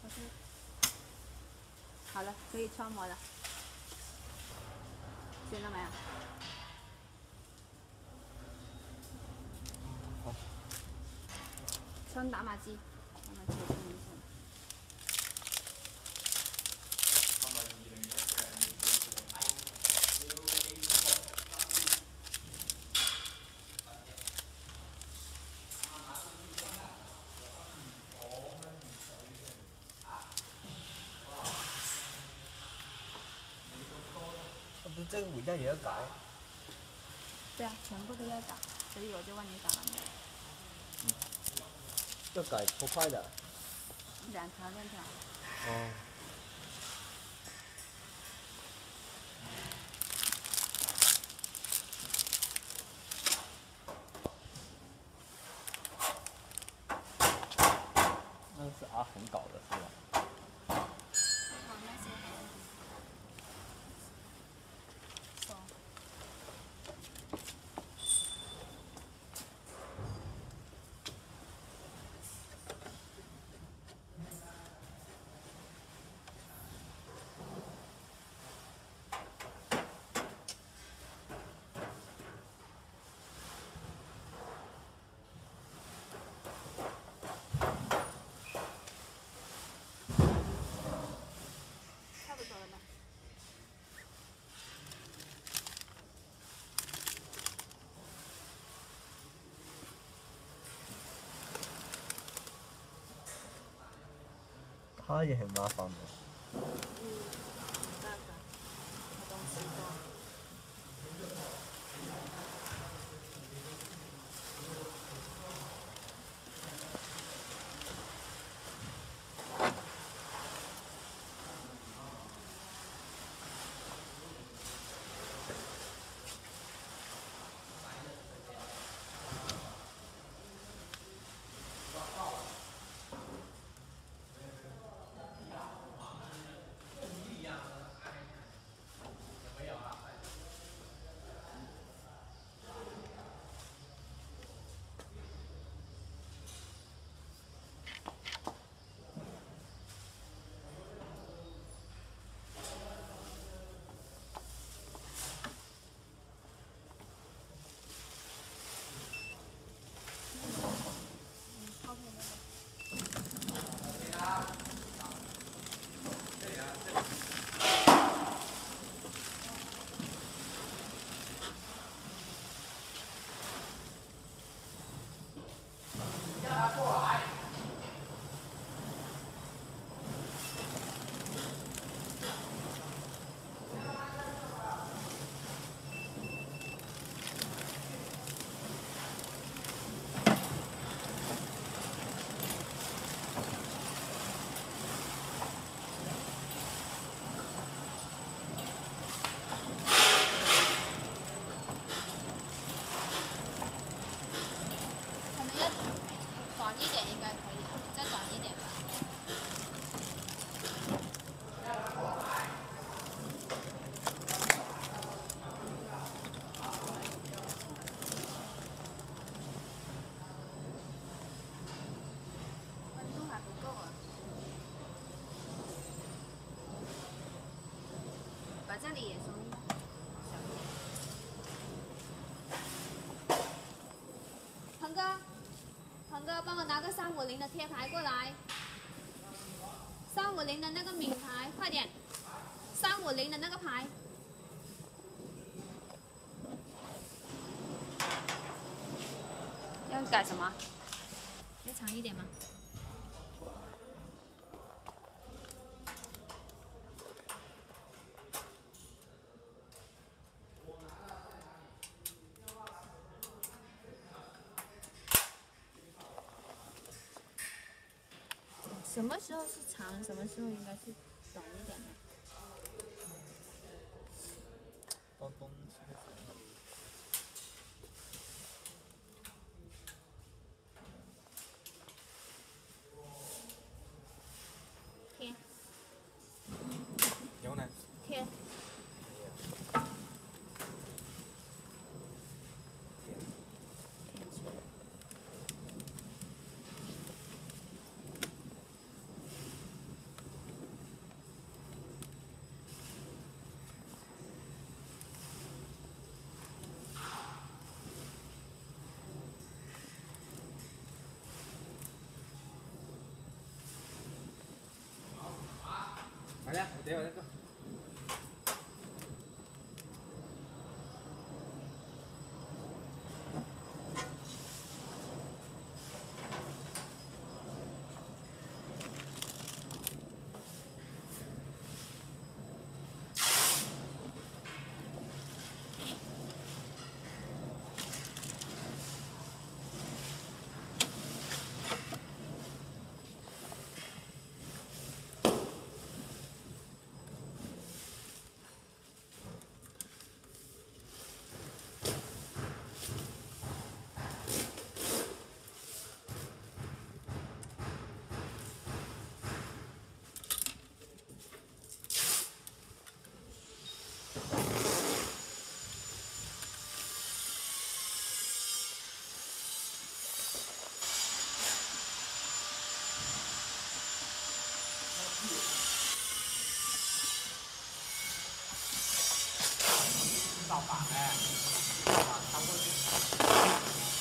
好了，可以穿模了。选了没有？ 好。 穿打码机，打码机有更明显。 不是这个尾调也要改？ 对啊，全部都要改，所以我就问你改了没有？ 要改多快的？ 2条链条。 哦。那是阿红搞的是吧？ 差不多了吧？ 他也很麻烦的。 没办法，他东西多。短一点应该可以，再短一点吧。温度还不够啊，把这里也松小一点。鹏哥，鹏哥，帮我拿个350的贴牌过来。350的那个名牌，快点！350的那个牌。要改什么？再长一点吗？什么时候是长，什么时候应该是短一点的？ 到冬季的时候。 贴。 有呢。 贴。 快点，我等会儿再做。扫把哎，扫把穿过去。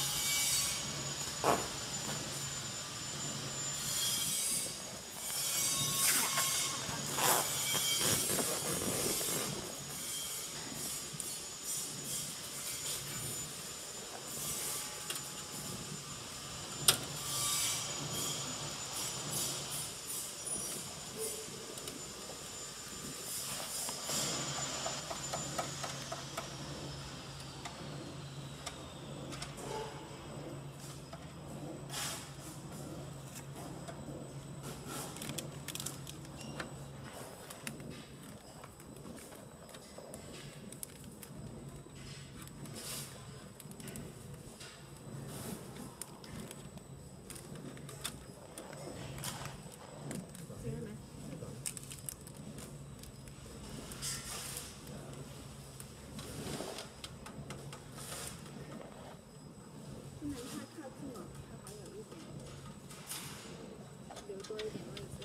多一点位置，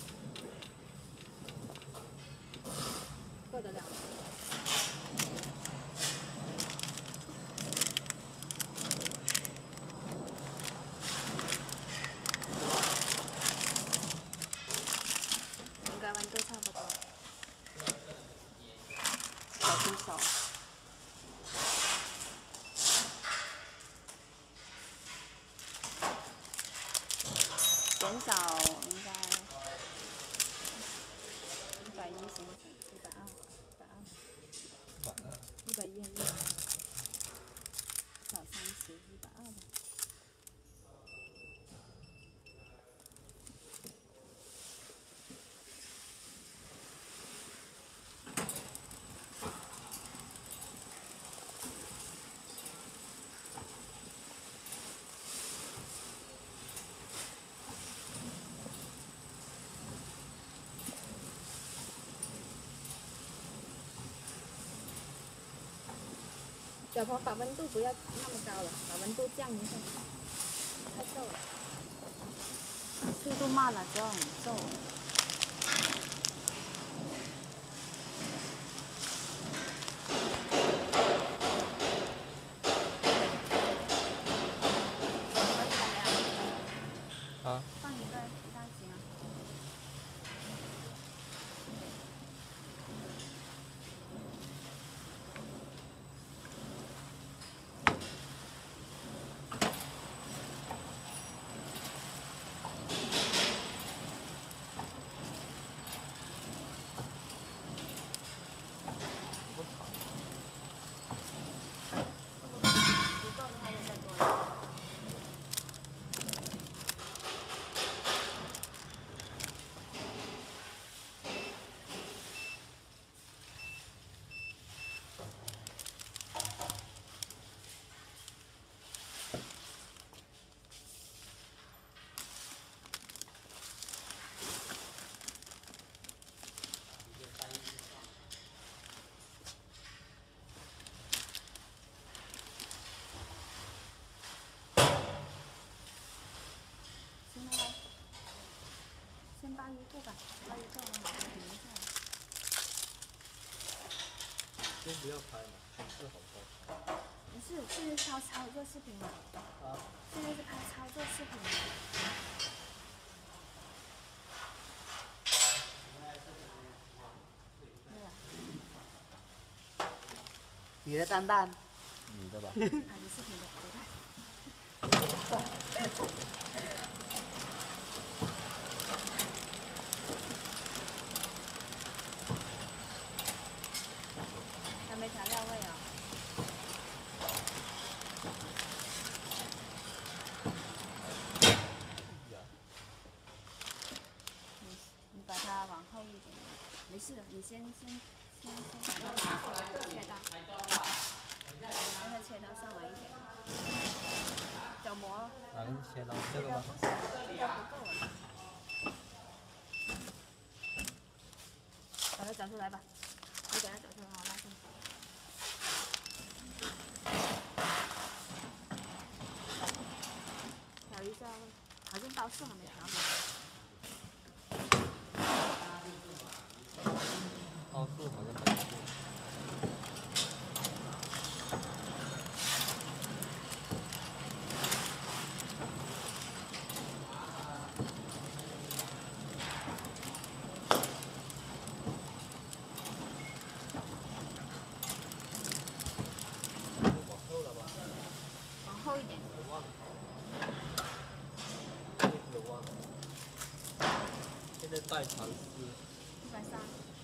够得了。应该温度差不多，小心手。减少应该110行不行？120，120，120，110，少30，120的。小鹏，把温度不要那么高了，把温度降一下，太皱了。速度慢了之后很皱。 啊。 放一个不大行啊。先扒一个吧，扒一个我停一下。 先不要拍嘛，先试好拍。 不是，现在是操作视频嘛。 啊。 现在是拍操作视频嘛。 你的蛋蛋， 你的吧？ 啊，你是你的，还没调料味啊。你把它往后一点，没事的，你先把它切到，让它切到上来一点，角膜。 哪根切到这个吗？ 这个不够了，把它找出来吧，你给它找出来，我拉上。调一下味，好像到四还没调好。 奥数好像没有。 往后一点。 现在带长丝。 130。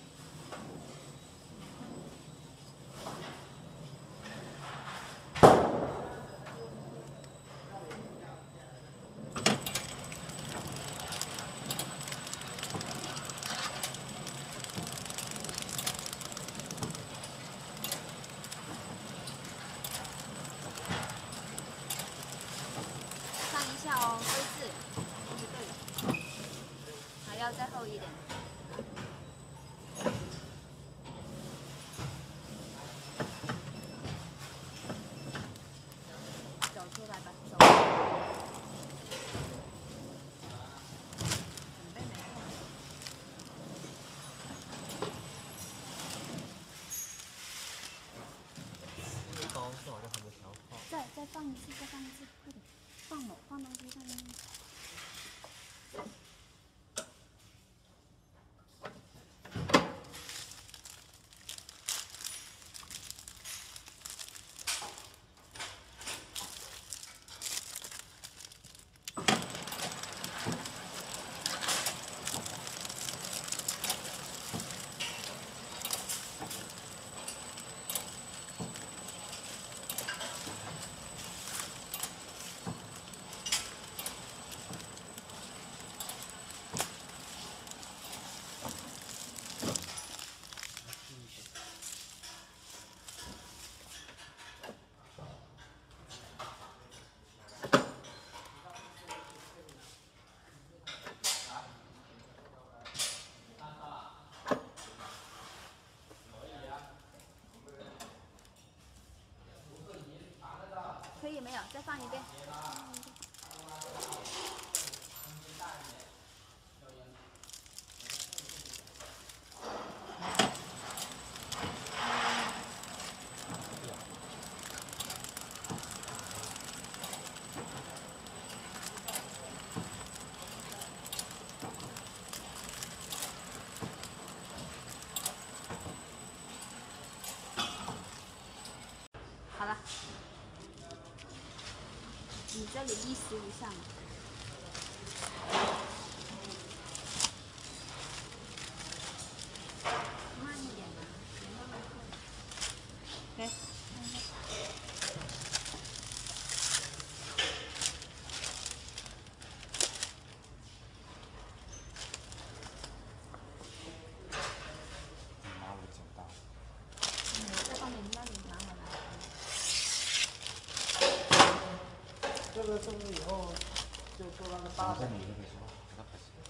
看一下哦，位置不对，还要再厚一点。走出来吧，走。准备没错。 这个刀是好像还没调好。 再放一次，快点，放东西上面。可以没有？再放一遍。好了，你这里意思一下嘛。慢一点嘛，别那么快。来，看一下。 拿我剪刀。 再放点那里拿回来。 这个是不是以后就做那个大的？ 你这个说，那不行。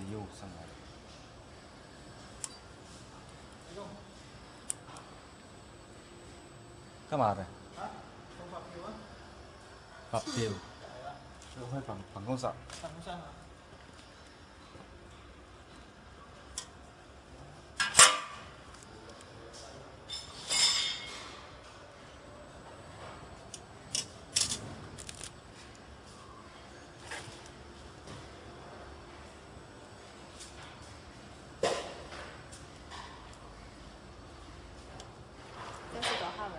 又上来了。干嘛的？ 啊，送发票啊？ 发票。就会办公室。 办公室啊。 这是多号了？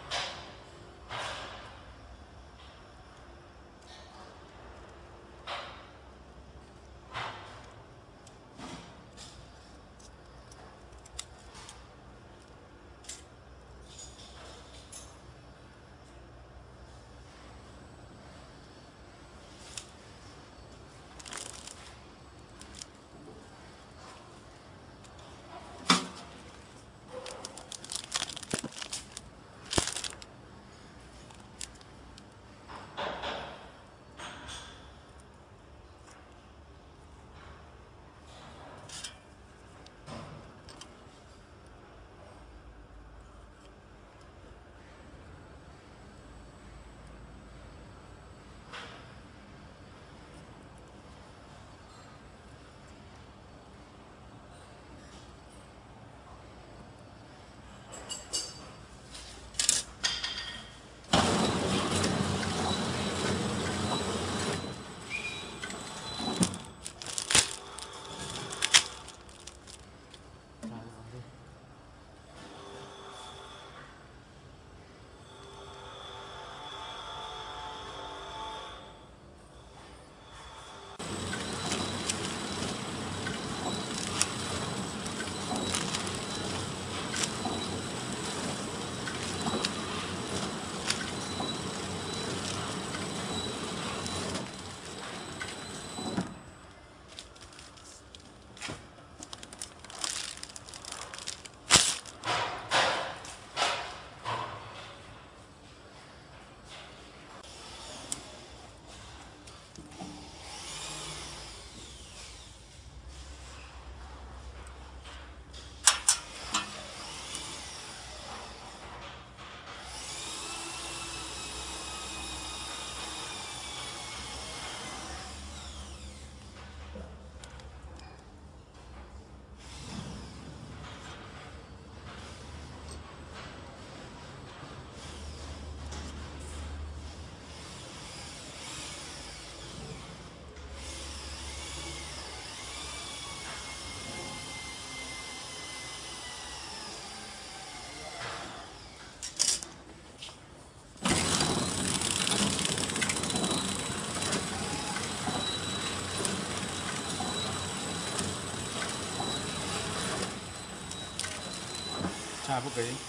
还不可以。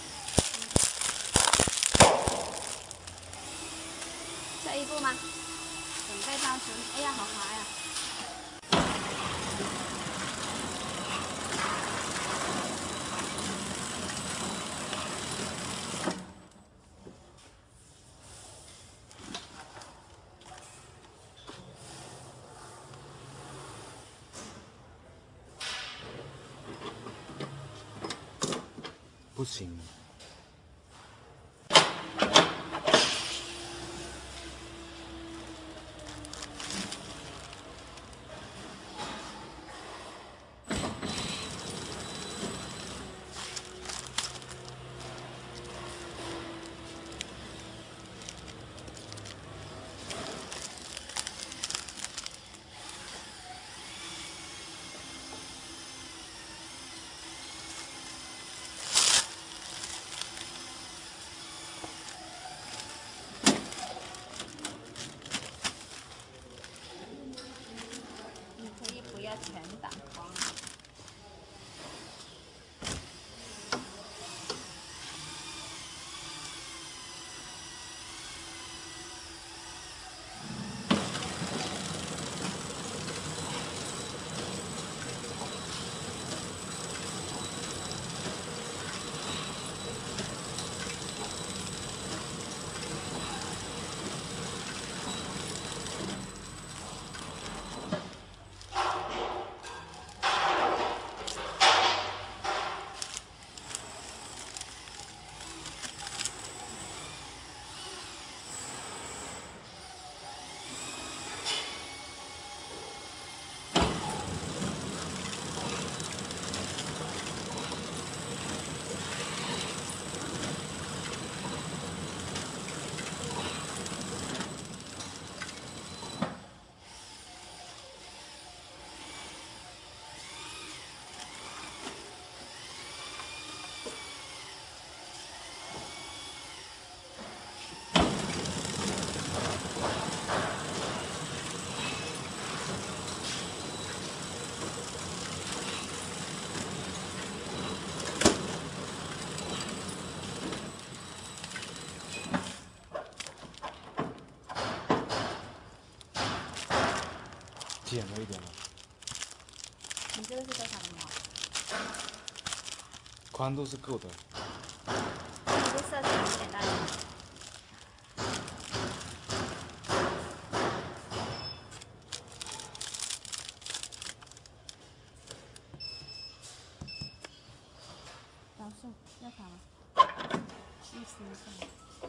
这一步吗？准备倒数。哎呀，好滑呀！ 不行。 减了一点了。 你这个是多少的毛？ 宽度是够的。 你这设计简单。导数要卡吗？意思一下。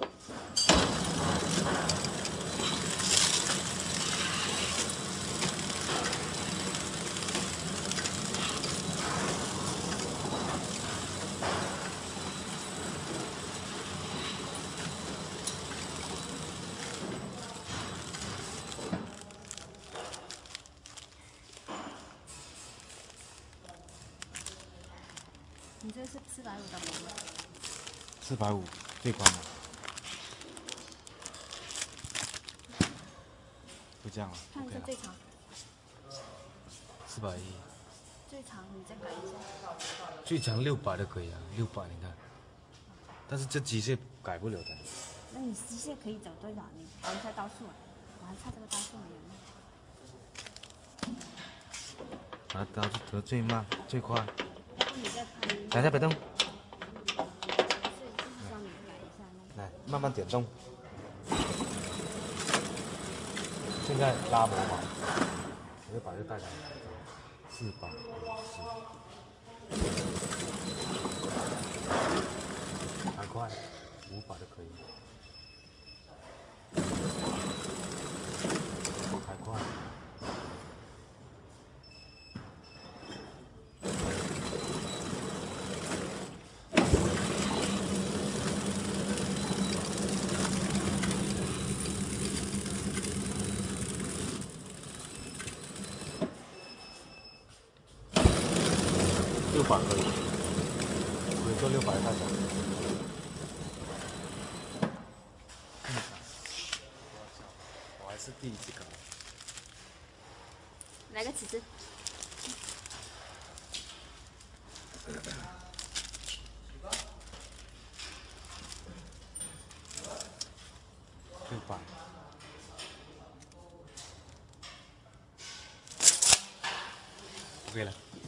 你这是450的毛吗 450最宽的。就这样了。 看一 OK 了。 下最长。 410。 最长你再改一下。 最长600都可以啊，600你看。但是这机械改不了的。 那你机械可以走多少？你调一下刀数啊。我还差这个刀数没有呢。 把刀数调最慢最快。 要不你再拍。 等一下别动。 是需要你改一下那个。 来，慢慢点动。现在拉模嘛，我就把这个带来，450。还快，500都可以。还快。600可以，我做600太少。我还是第一次搞。 来个尺子。 600。OK 了。